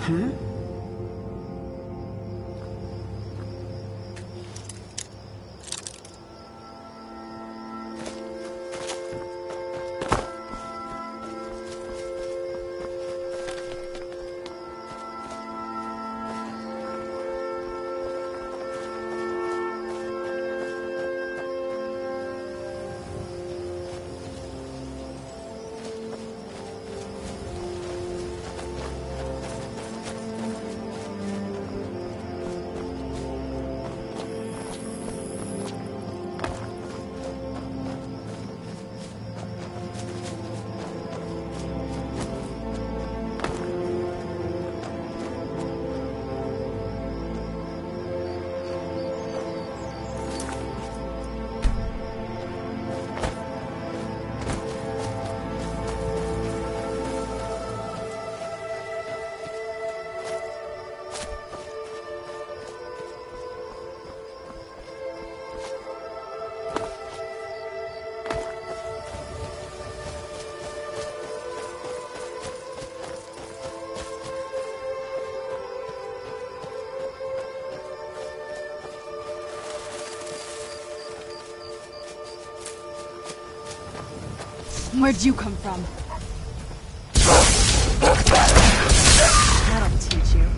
Where'd you come from? That'll teach you.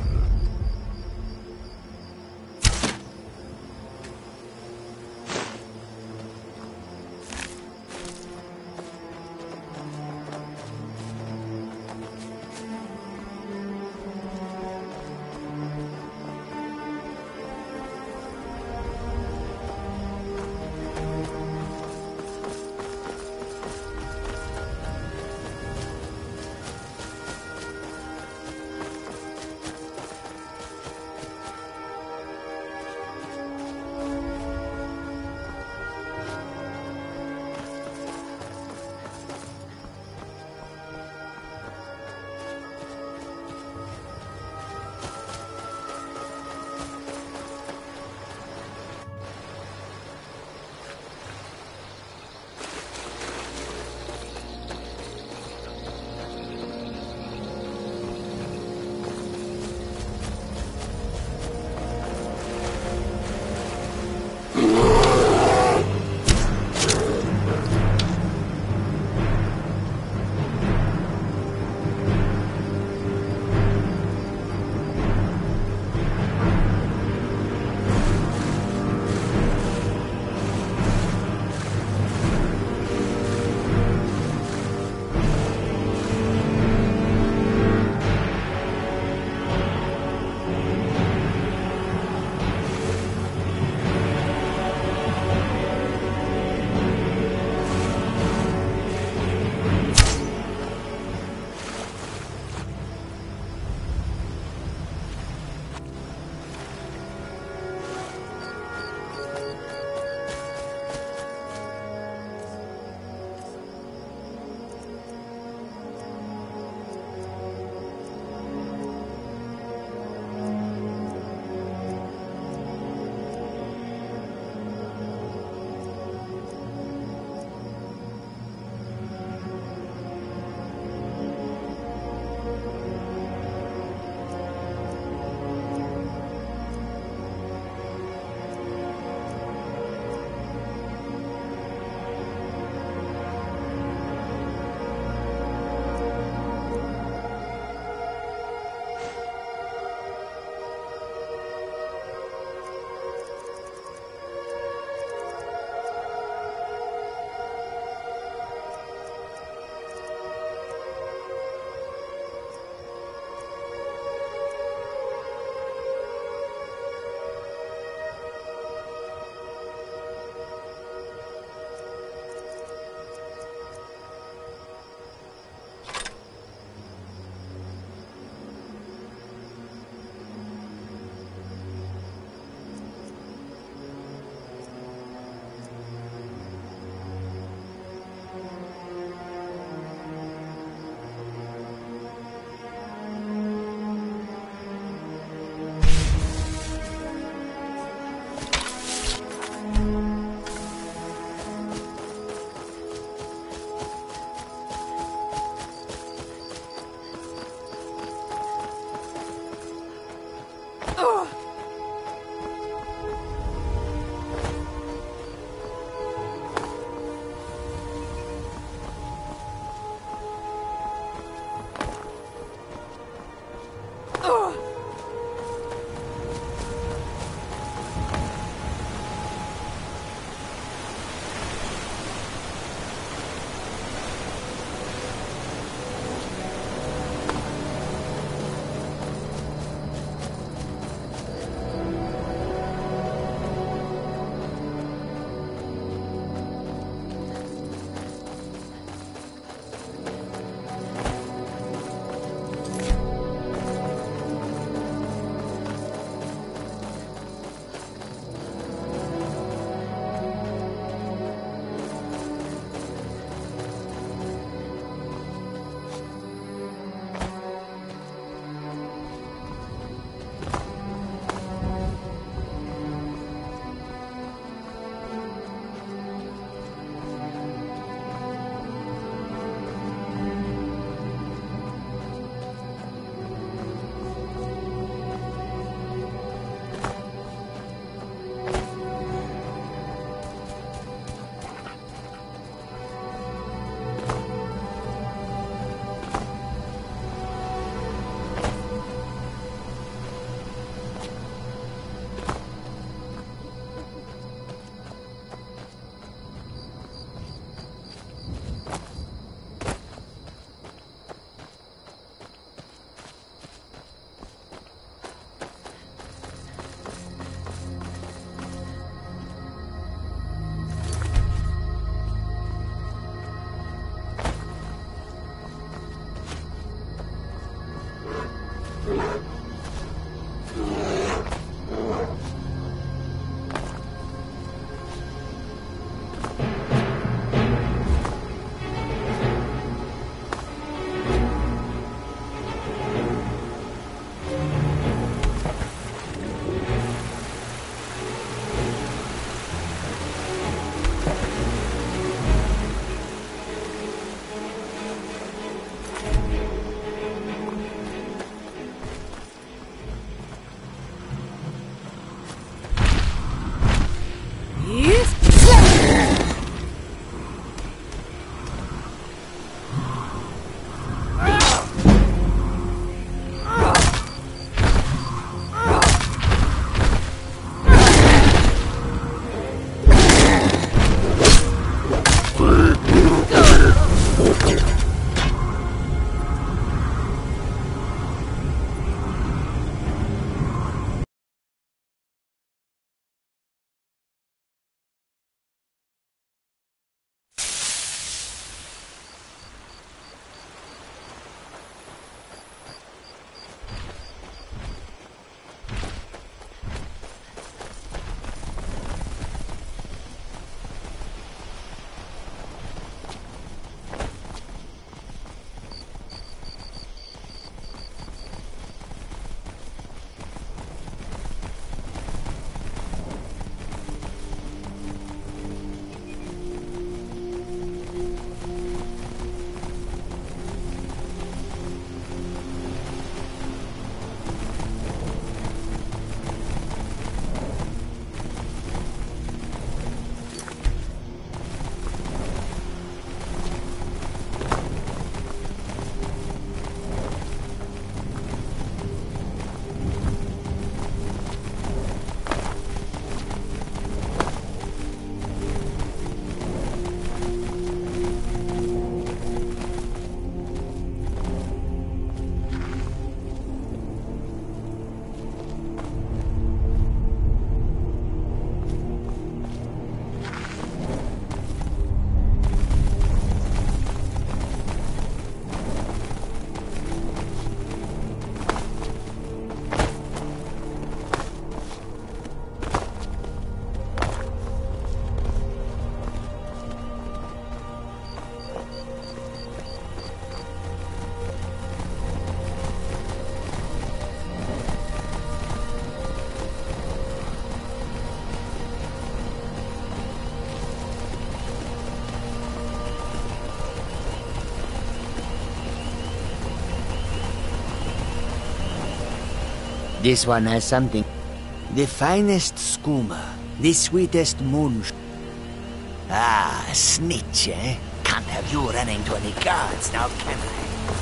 This one has something. The finest skooma, the sweetest moonshine. Ah, a snitch, eh? Can't have you running to any guards now, can I?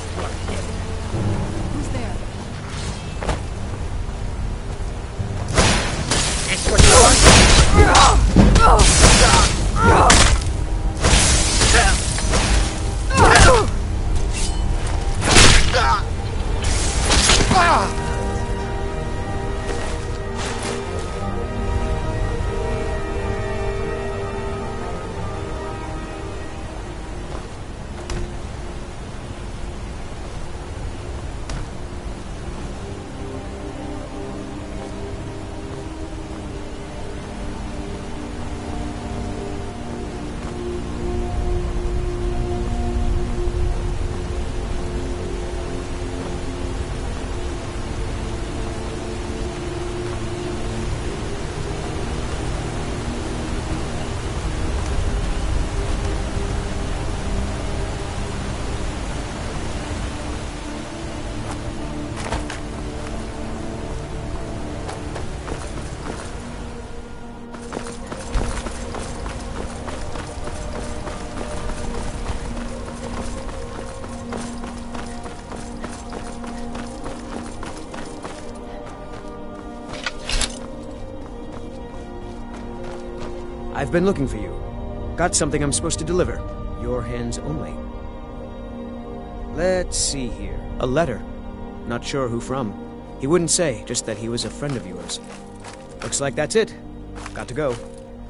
Who's there? That's what you want? I've been looking for you. Got something I'm supposed to deliver. Your hands only. Let's see here. A letter. Not sure who from. He wouldn't say, just that he was a friend of yours. Looks like that's it. Got to go.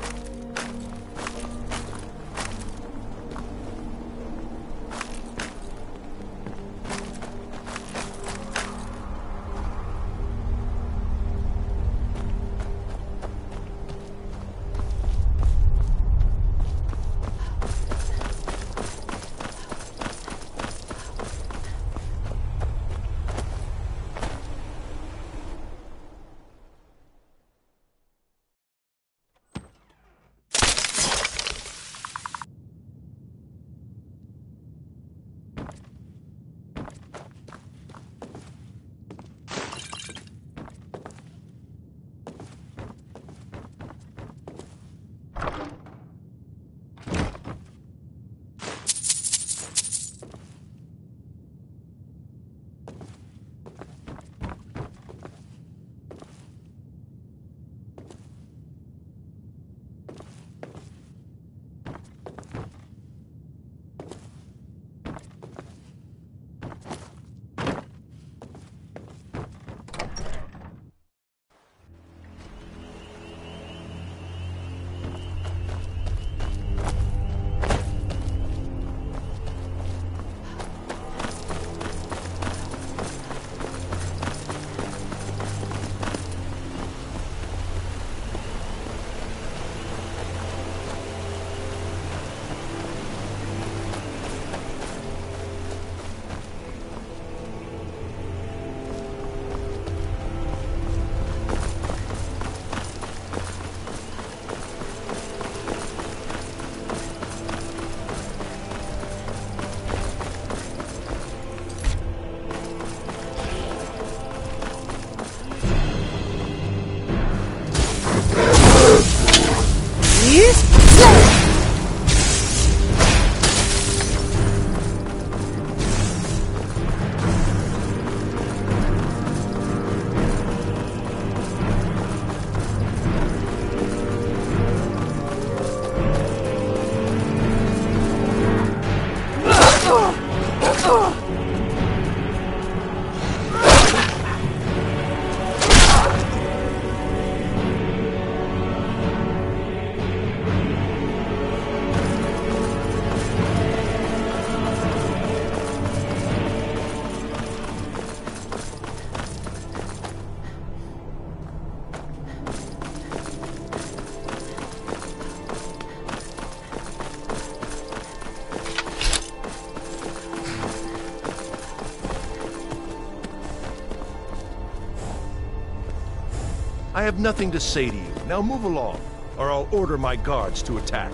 I have nothing to say to you. Now move along, or I'll order my guards to attack.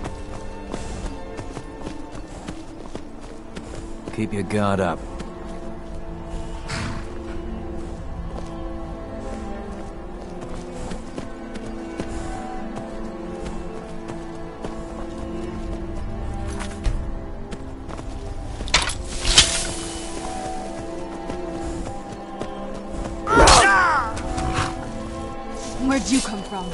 Keep your guard up. did you come from?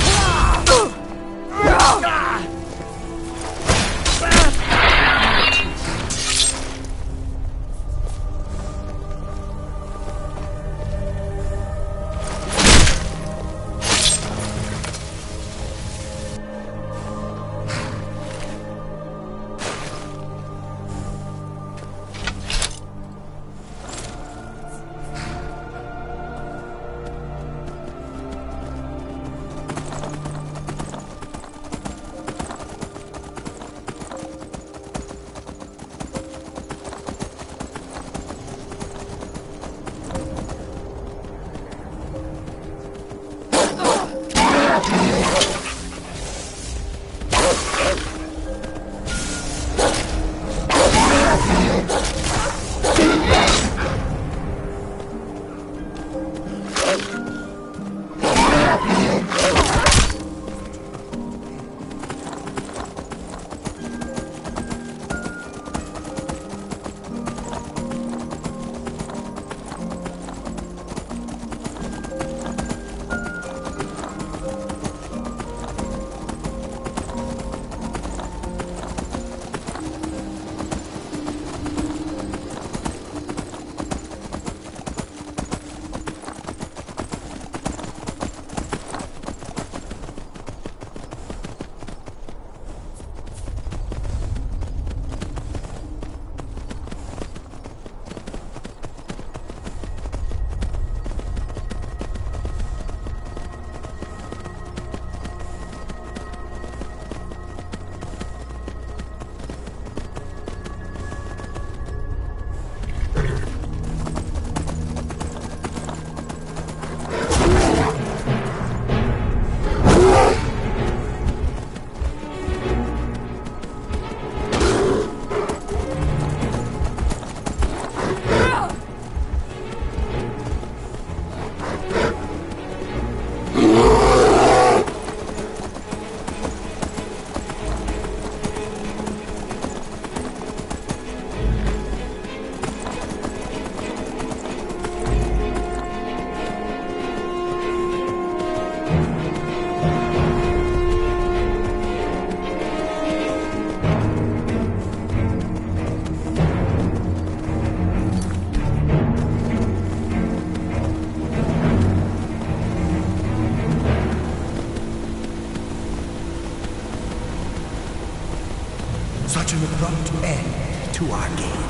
Such an abrupt end to our game.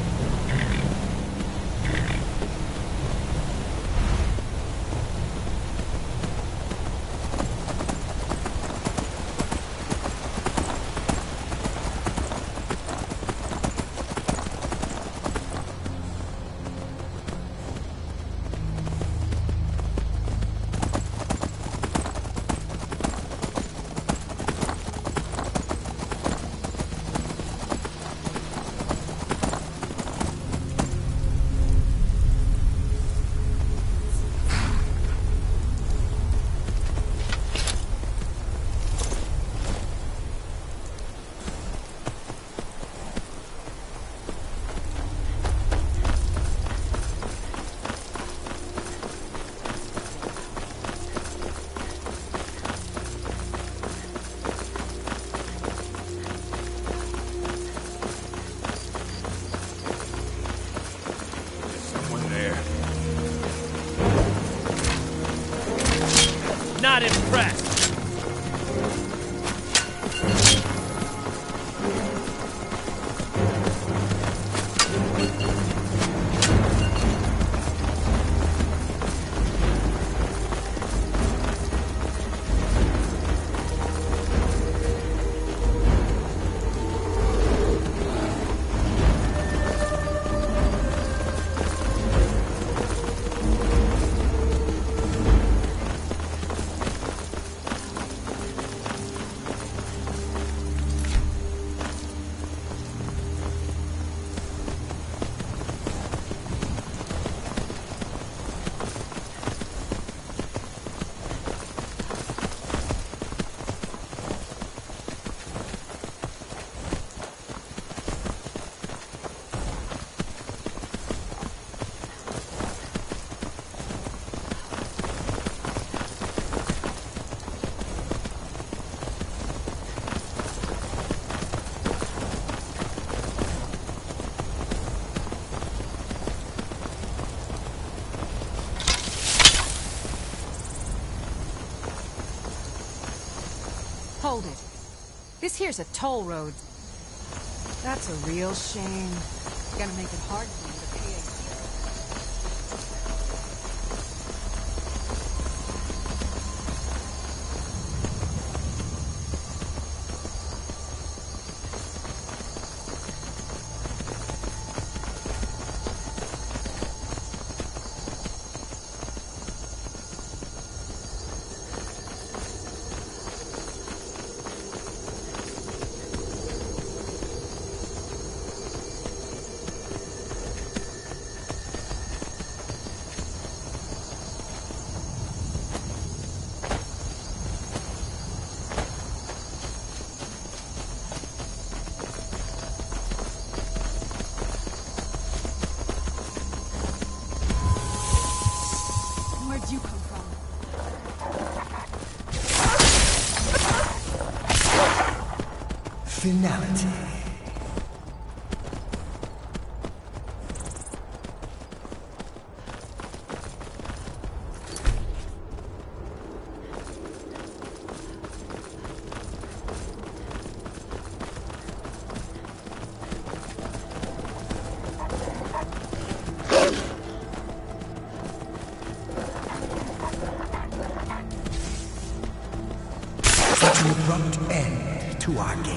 Not impressed. Hold it. This here's a toll road. That's a real shame. Gonna make it hard for you to pay a... Where'd you come from? Finality. Such an abrupt end to our game.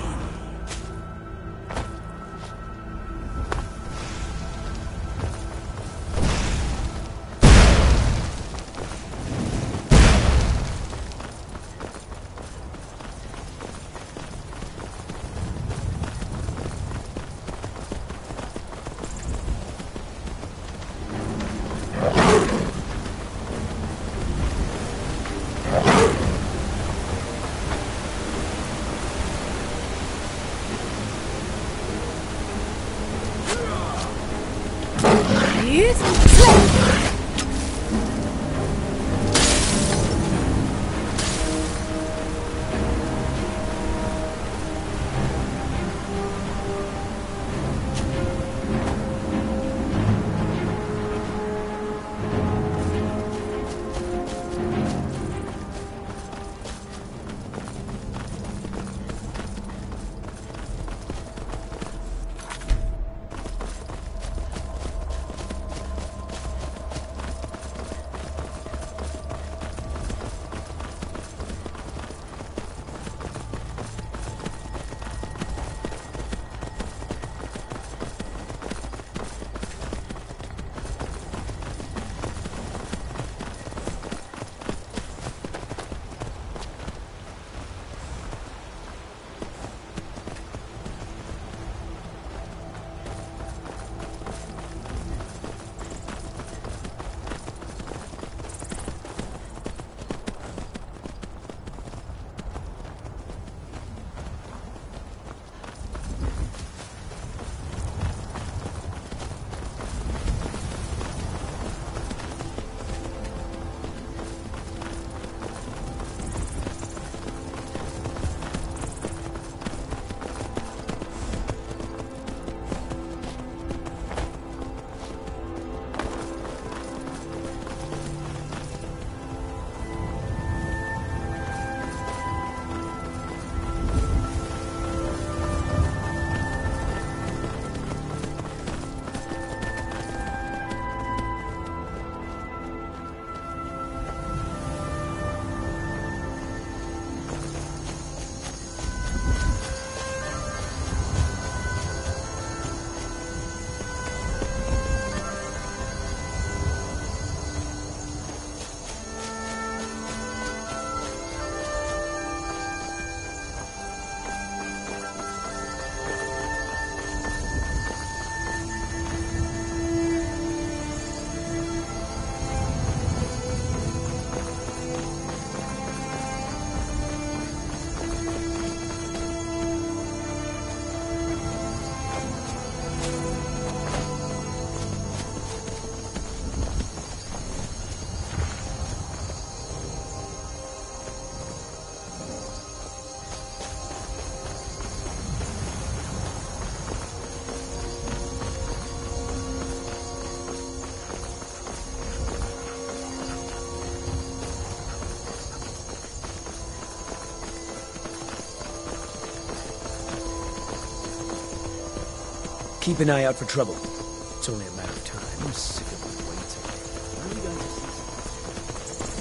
Keep an eye out for trouble. It's only a matter of time. I'm sick of the waiting. When are we going to see something?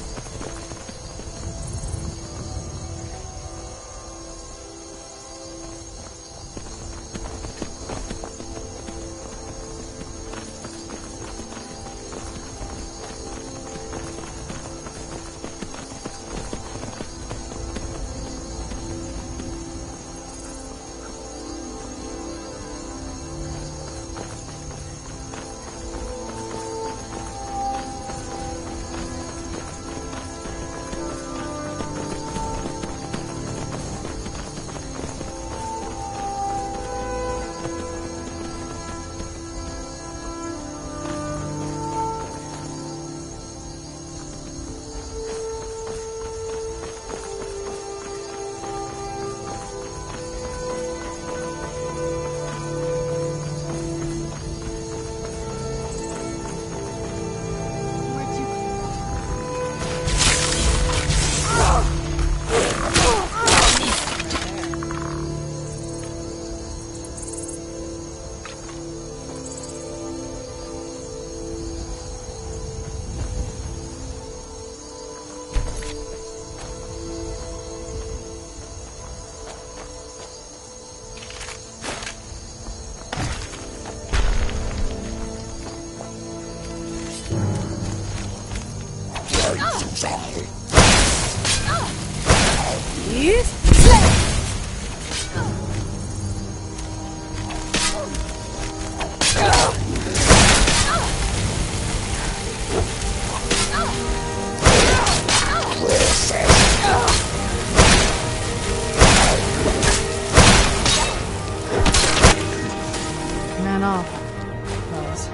Man off, fellas.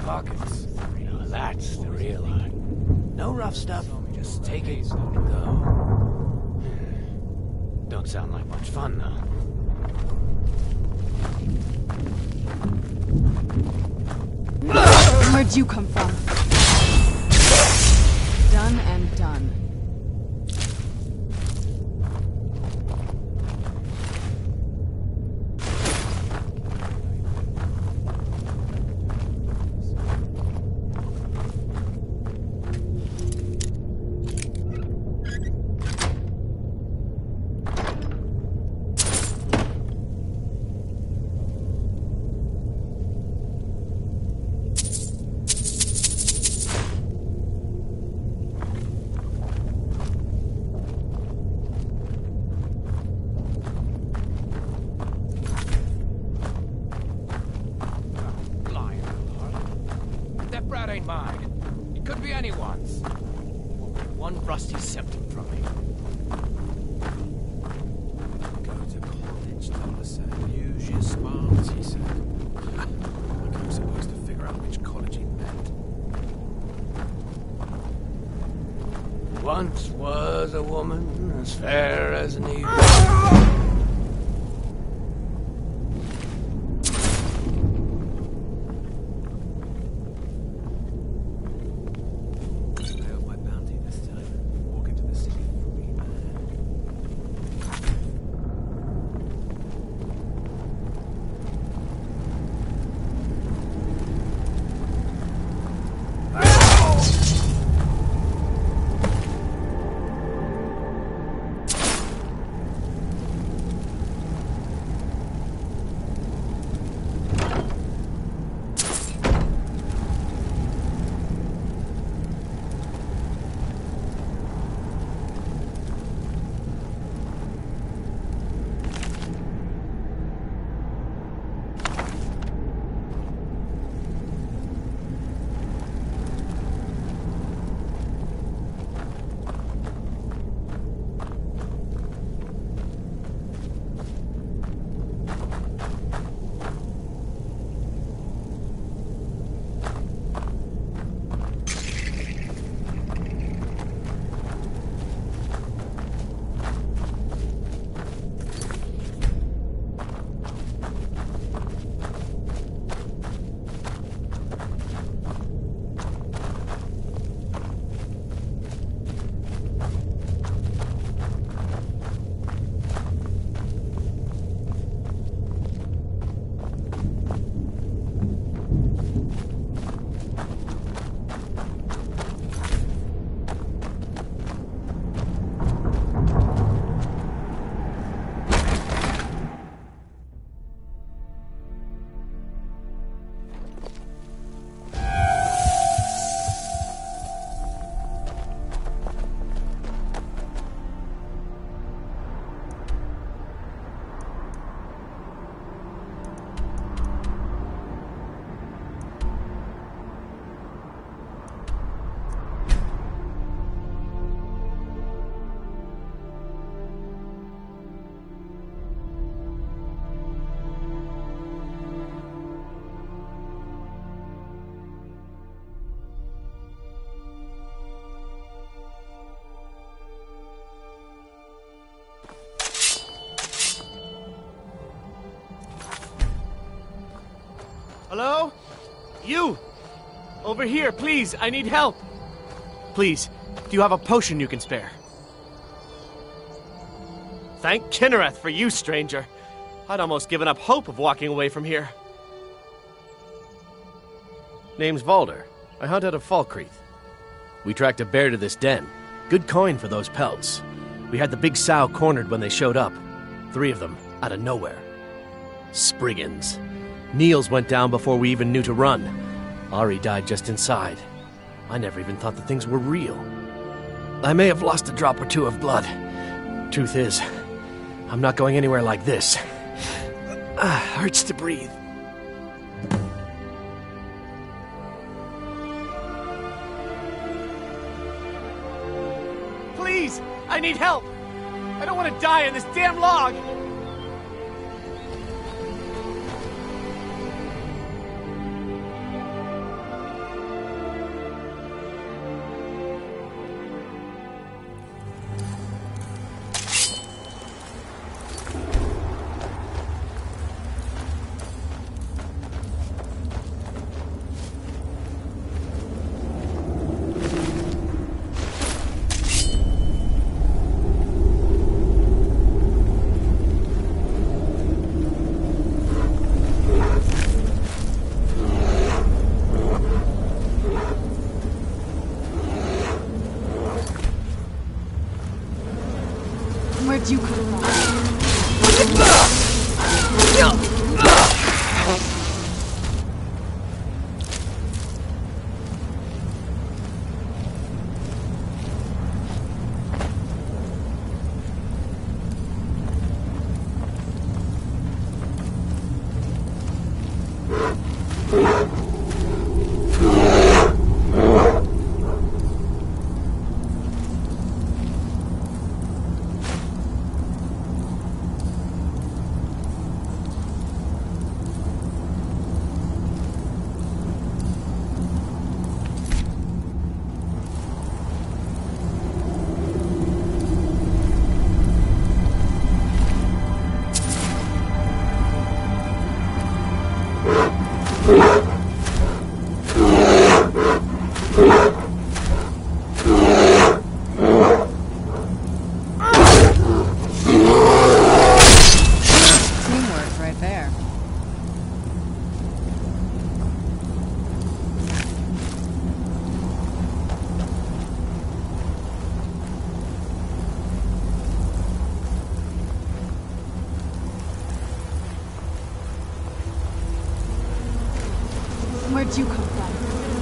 pockets. Now that's the real art. No rough stuff, just take it and go. Don't sound like much fun, though. Where'd you come from? Done and done. Ain't mine. It could be anyone's. One rusty septum from me. Go to college, Thomas. Use your smarts, he said. Like I was supposed to figure out which college he meant. Once was a woman as fair as an eagle. Hello? You! Over here, please, I need help! Please, do you have a potion you can spare? Thank Kinnereth for you, stranger. I'd almost given up hope of walking away from here. Name's Valder. I hunt out of Falkreath. We tracked a bear to this den. Good coin for those pelts. We had the big sow cornered when they showed up. 3 of them, out of nowhere. Spriggans. Niels went down before we even knew to run. Ari died just inside. I never even thought the things were real. I may have lost a drop or 2 of blood. Truth is, I'm not going anywhere like this. Hurts to breathe. Please! I need help! I don't want to die in this damn log! Where'd you come from?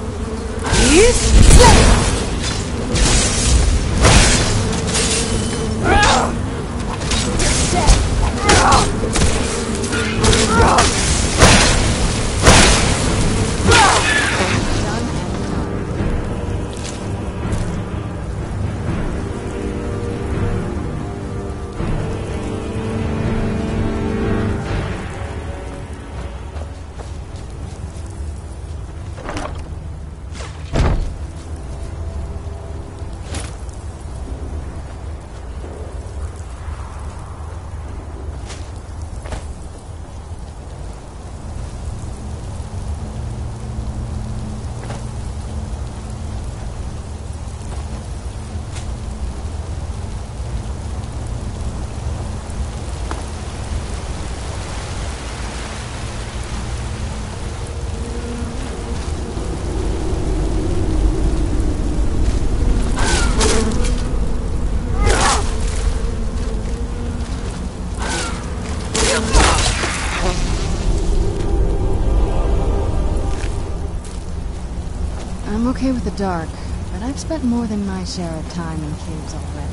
I'm okay with the dark, but I've spent more than my share of time in caves already.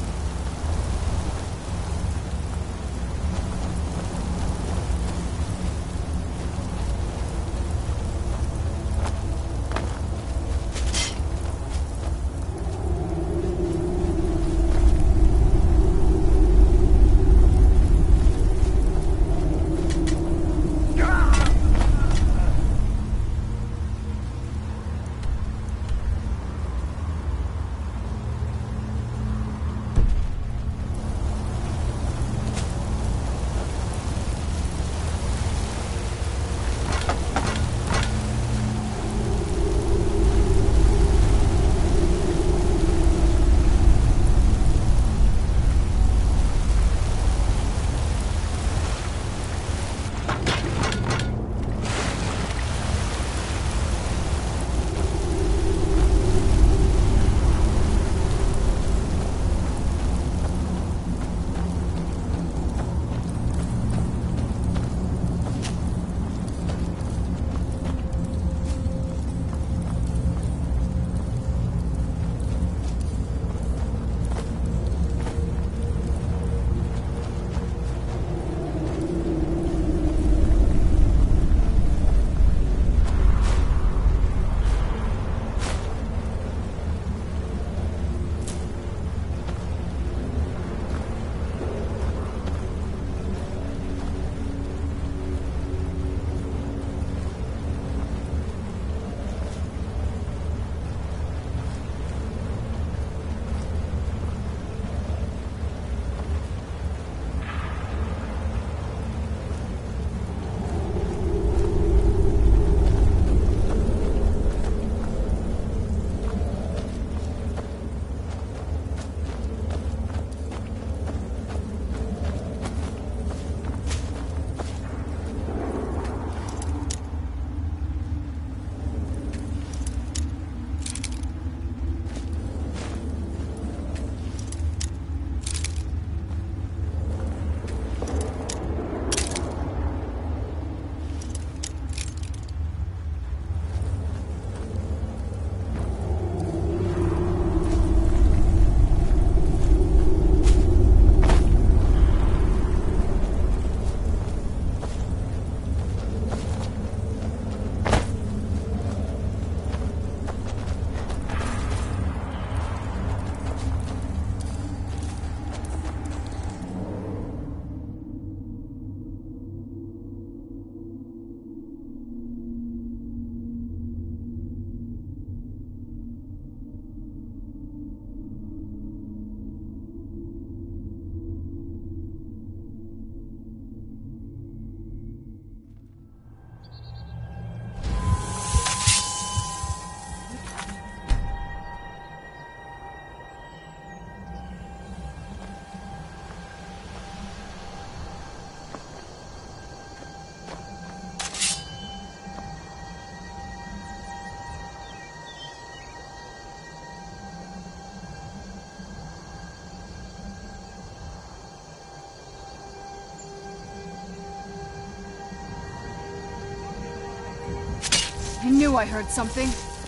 I knew I heard something.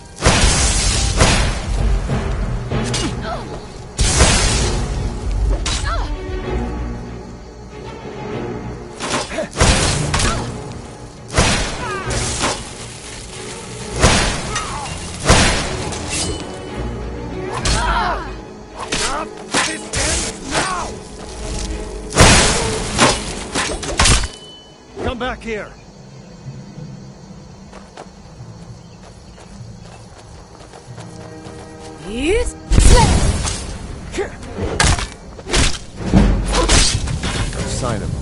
Come back here. Yes. No sign of him.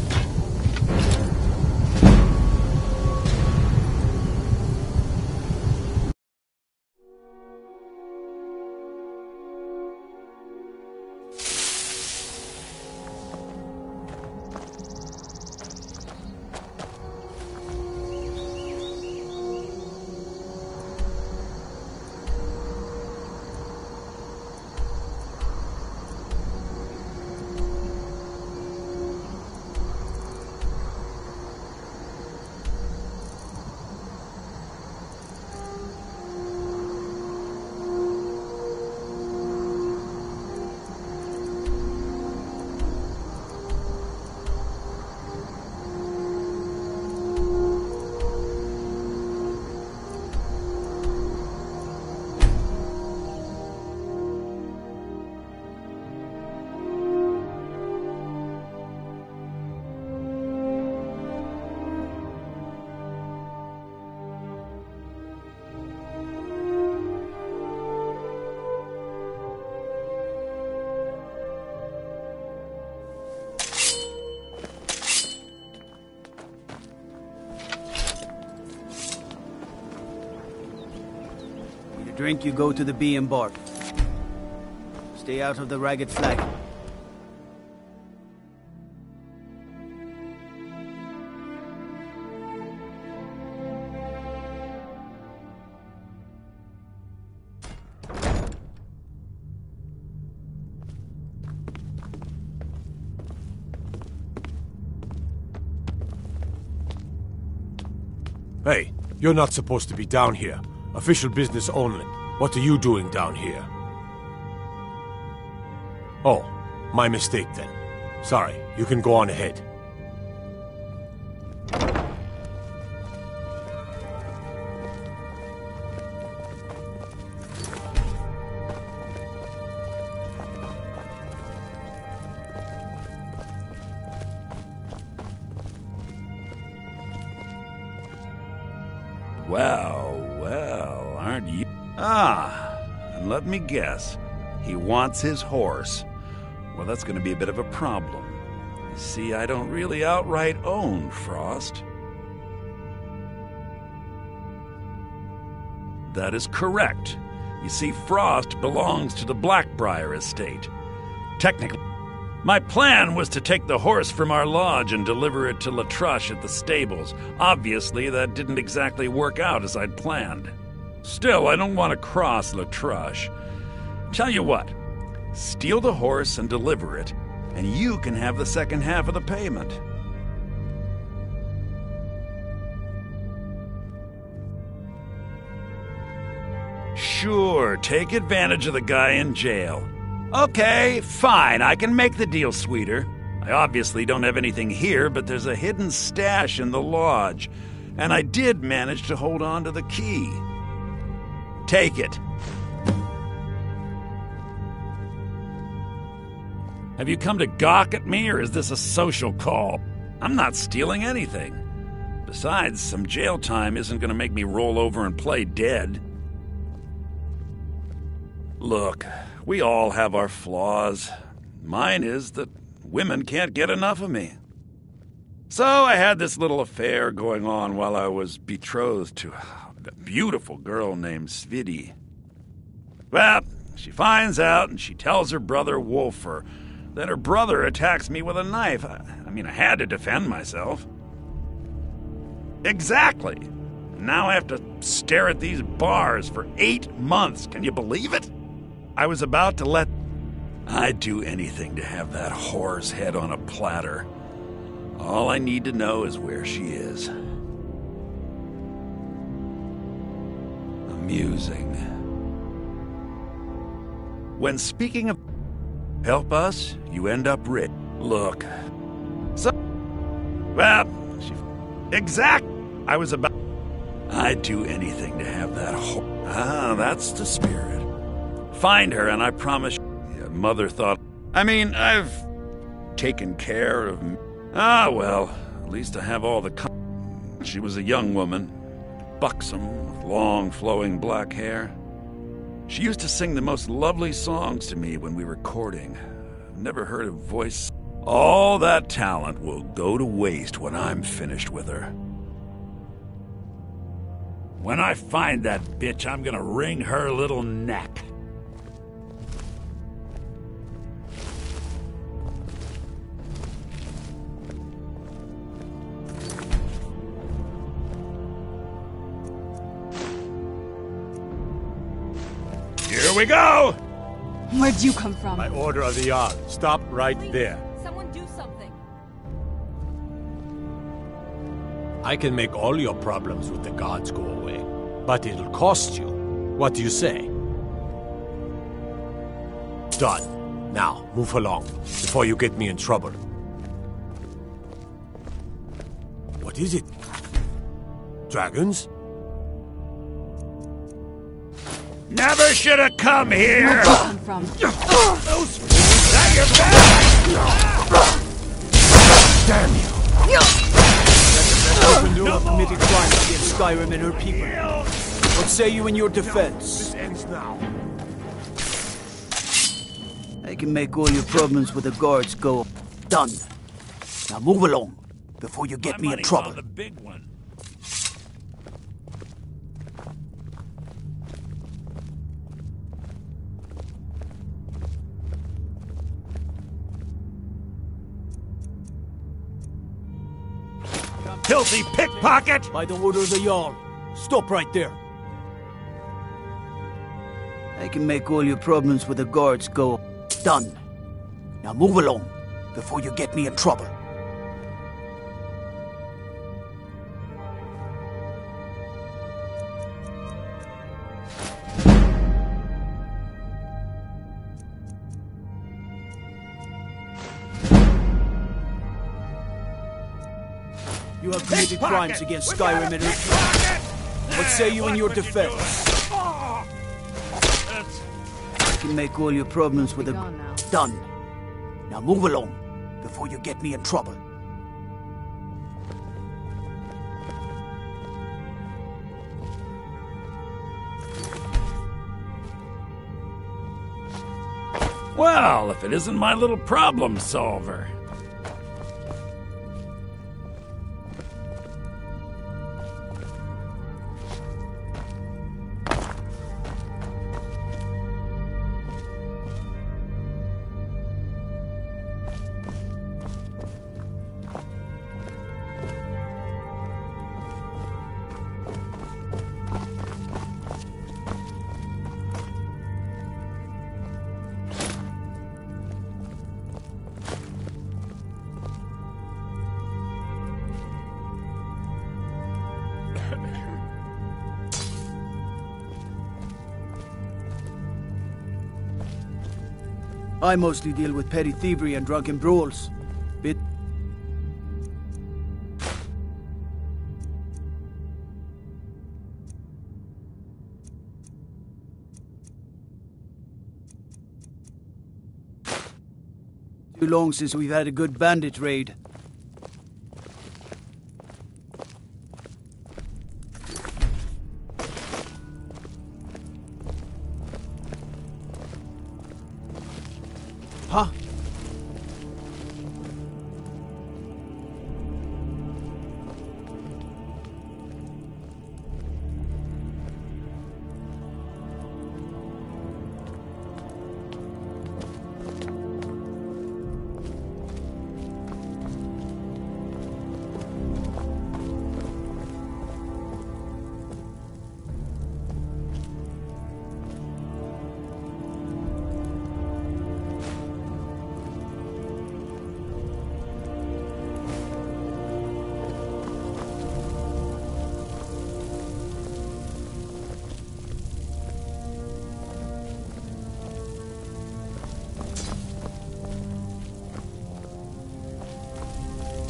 Drink, you go to the Bee and Bark. Stay out of the Ragged Flag. Hey, you're not supposed to be down here. Official business only. What are you doing down here? Oh, my mistake then. Sorry, you can go on ahead. Well, aren't you? Ah, and let me guess. He wants his horse. Well, that's going to be a bit of a problem. You see, I don't really outright own Frost. That is correct. You see, Frost belongs to the Blackbriar estate. Technically, my plan was to take the horse from our lodge and deliver it to Latrush at the stables. Obviously, that didn't exactly work out as I'd planned. Still, I don't want to cross Latrush. Tell you what, steal the horse and deliver it, and you can have the second half of the payment. Sure, take advantage of the guy in jail. Okay, fine, I can make the deal sweeter. I obviously don't have anything here, but there's a hidden stash in the lodge, and I did manage to hold on to the key. Take it. Have you come to gawk at me, or is this a social call? I'm not stealing anything. Besides, some jail time isn't going to make me roll over and play dead. Look, we all have our flaws. Mine is that women can't get enough of me. So I had this little affair going on while I was betrothed to a beautiful girl named Svidi. Well, she finds out and she tells her brother Wolfer that her brother attacks me with a knife. I mean, I had to defend myself. Exactly. Now I have to stare at these bars for 8 months. Can you believe it? I was about to let... I'd do anything to have that whore's head on a platter. All I need to know is where she is. amusing. When speaking of help us, you end up rich. Look. So, well, exact. I was about. I'd do anything to have that whole. Ah, that's the spirit. Find her, and I promise. Mother thought. I mean, I've taken care of. Ah, well, at least I have all the. She was a young woman, buxom, with long, flowing black hair. She used to sing the most lovely songs to me when we were courting. I've never heard a voice. All that talent will go to waste when I'm finished with her. When I find that bitch, I'm gonna wring her little neck. Here we go! Where'd you come from? By order of the Jarl. Stop right there. Someone do something. I can make all your problems with the guards go away, but it'll cost you. What do you say? Done. Now, move along, before you get me in trouble. What is it? Dragons? Never should have come here! Where'd you come from? Those fools at your back! Damn you! Open door of committed crimes against Skyrim and her people. What say you in your defense? This ends now. I can make all your problems with the guards go. Done. Now move along, before you get me in trouble. The big one. Filthy pickpocket! By the order of the Jarl. Stop right there. I can make all your problems with the guards go. Done. Now move along, before you get me in trouble. You have committed crimes against Skyrim and her people. What say you in your defense? I can make all your problems with the... Gone now. Done. Now move along, before you get me in trouble. Well, if it isn't my little problem solver. I mostly deal with petty thievery and drunken brawls. Bit... Too long since we've had a good bandit raid. Huh?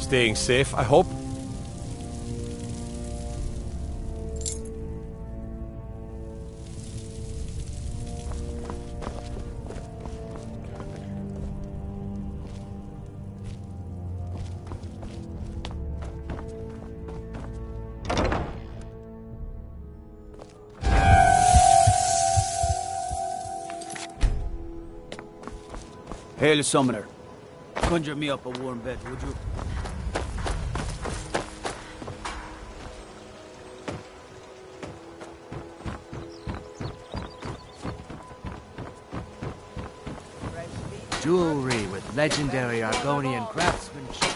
Staying safe, I hope? Hail, Summoner. Conjure me up a warm bed, would you? Jewelry with legendary Argonian craftsmanship.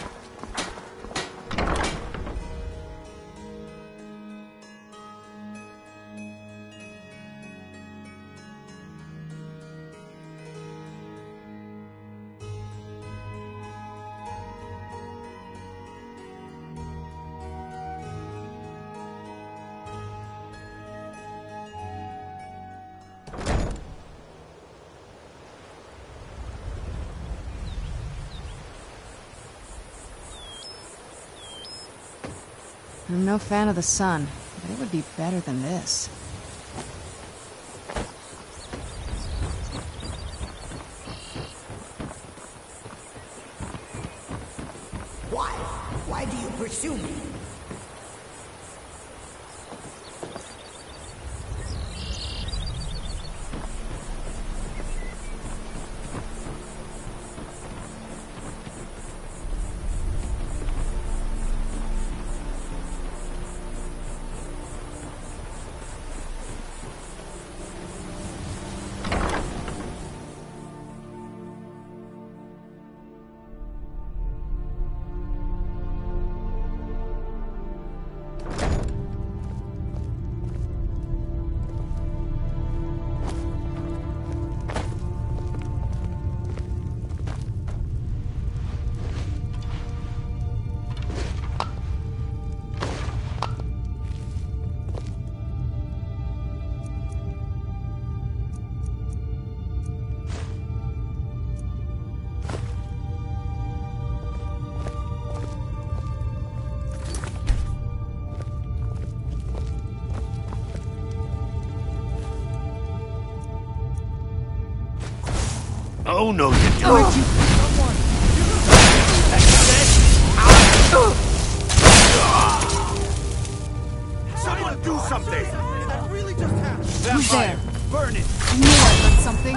I'm no fan of the sun, but it would be better than this. Why? Why do you pursue me? Oh no, you don't! Someone do something! That really just happened! Who's there? Burn it! I knew I heard something.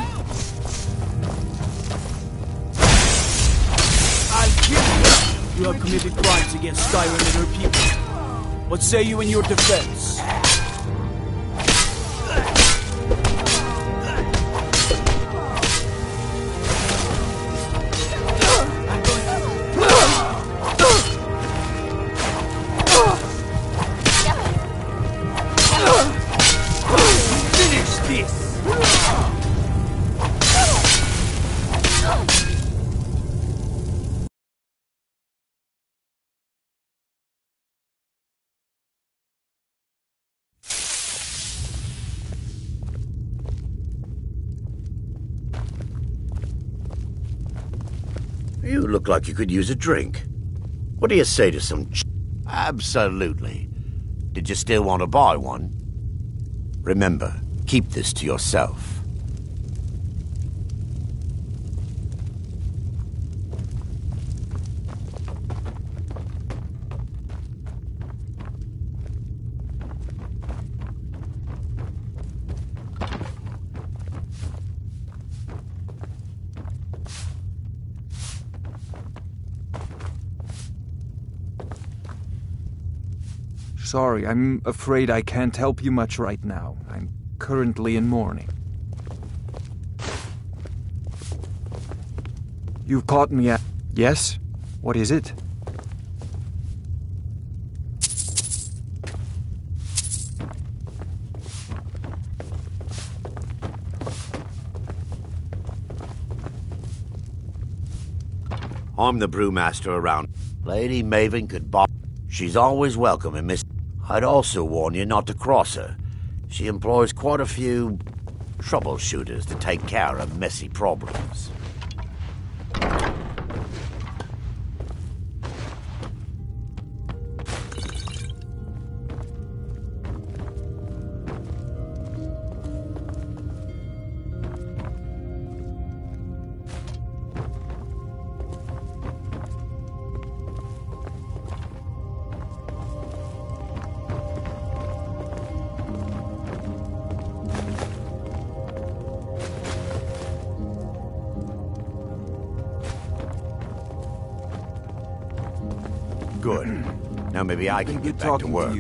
I'll kill you! You have committed crimes against Skyrim and her people. What say you in your defense? You look like you could use a drink. What do you say to some Absolutely. Did you still want to buy one? Remember, keep this to yourself. Sorry, I'm afraid I can't help you much right now. I'm currently in mourning. You've caught me at... Yes? What is it? I'm the brewmaster around. Lady Maven could buy... She's always welcome in Miss... I'd also warn you not to cross her. She employs quite a few troubleshooters to take care of messy problems. Good. Now maybe I can get back to work.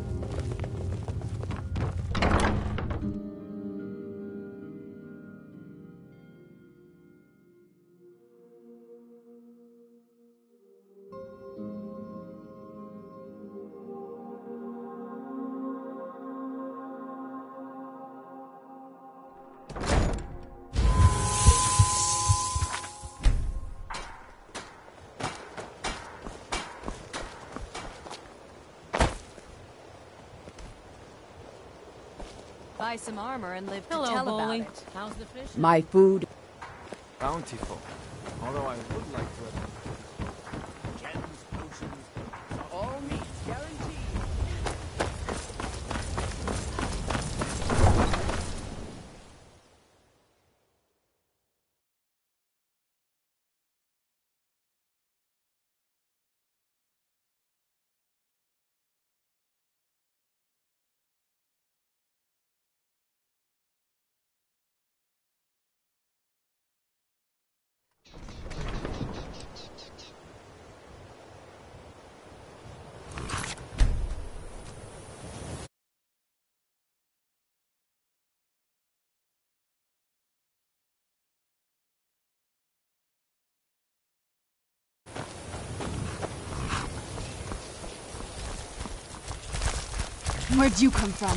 Buy some armor and live to Hello, tell Bully. about it. How's the fish? My food. Bountiful. Although I would like to have... Gems, potions, all meat guaranteed. Where'd you come from?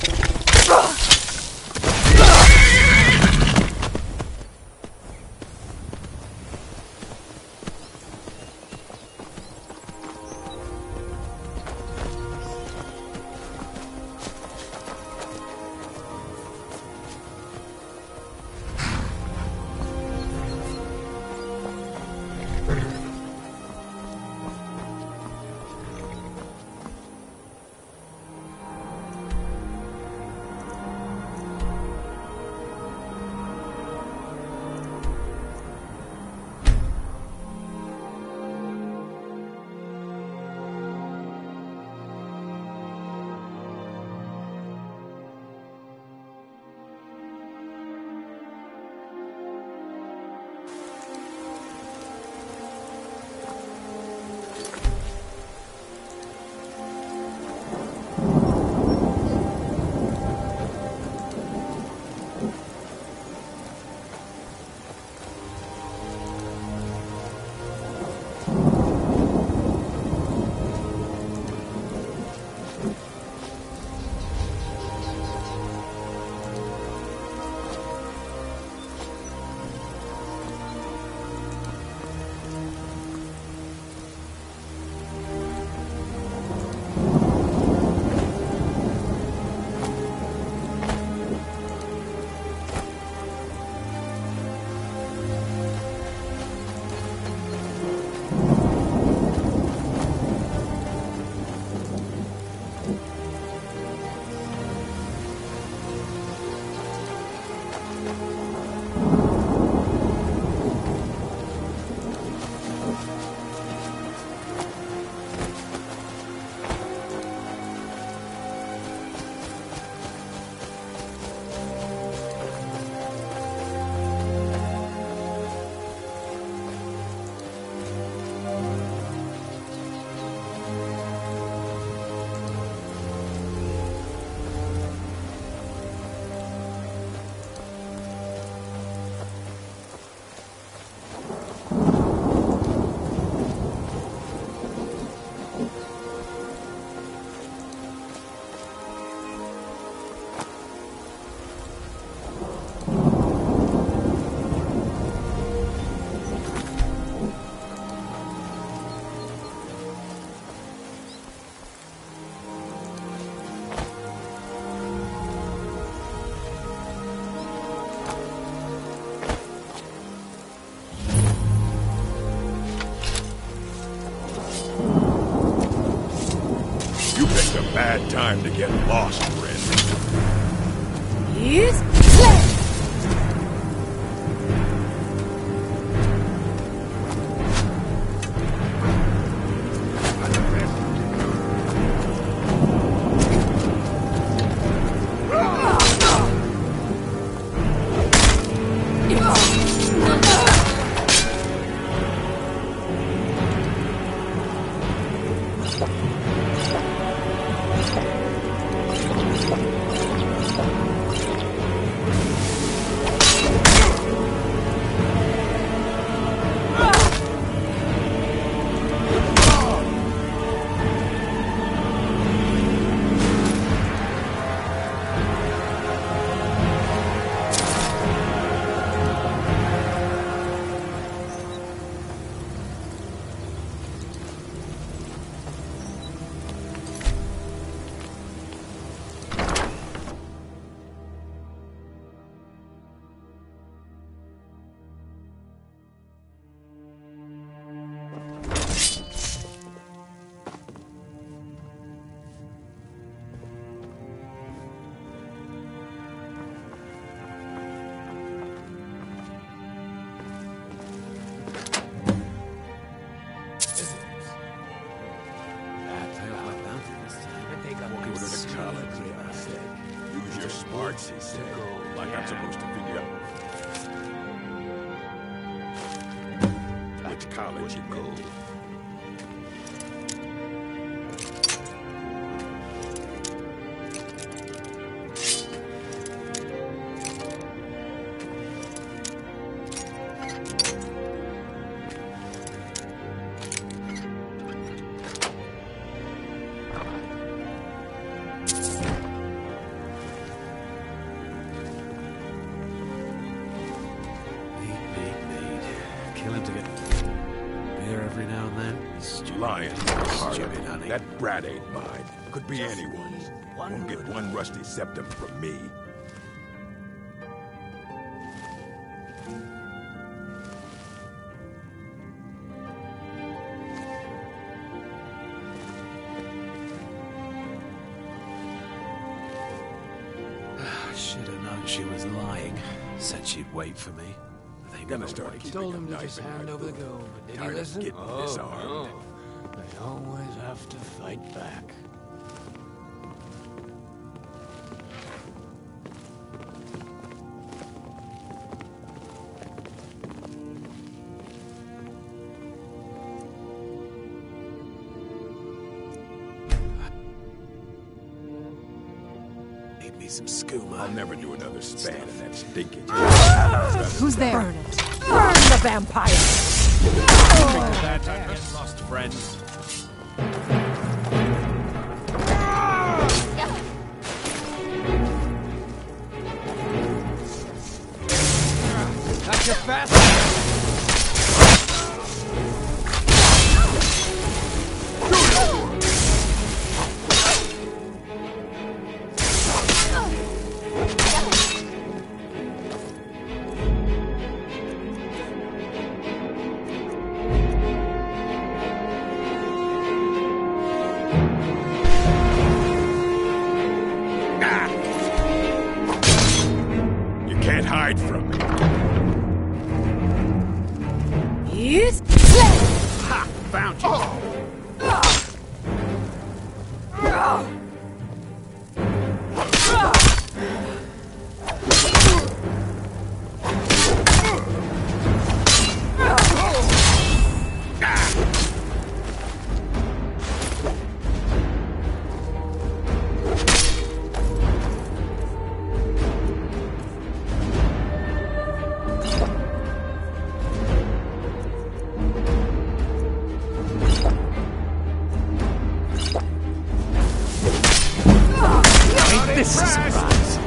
Bad time to get lost, friend. Yes. go to the college, I said. Use your smarts, he said. Like I'm supposed to figure out which college you go. Lying. That brat ain't mine. Could be anyone's. Won't get one rusty septum from me. Should have known she was lying. Said she'd wait for me. They Gonna start keeping told him to nice just and hand over the gold, but did he Tired of listen? getting disarmed. They always have to fight back. Made me some skooma. I'll never do another span in that stinking. Who's there? Burn it. Burn the vampire! That time get lost, friend. Not your fast. Can't hide from me. Yes. Ha! Found you. This is a surprise.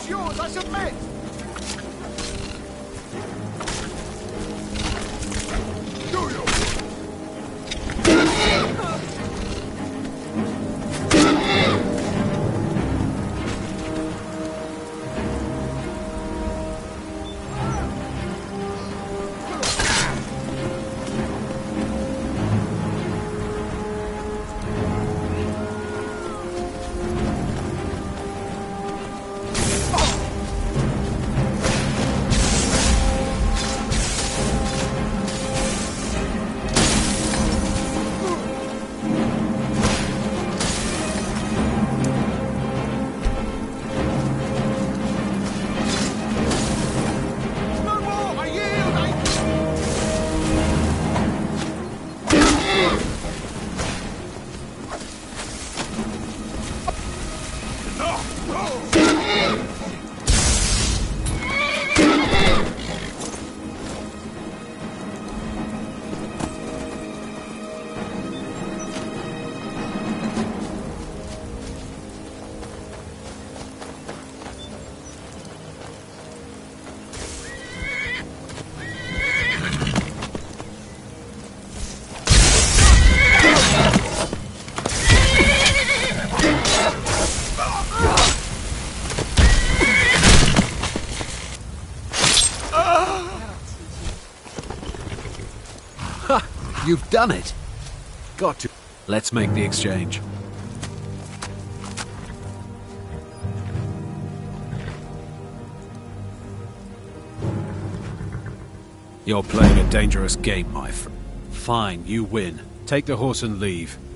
It's yours, I submit! Do you? You've done it! Got to. Let's make the exchange. You're playing a dangerous game, my friend. Fine, you win. Take the horse and leave.